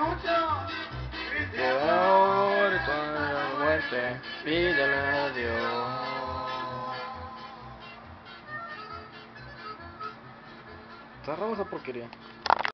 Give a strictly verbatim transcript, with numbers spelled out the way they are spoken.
Que ahora toda la muerte, pídele a Dios. Cerramos esa porquería.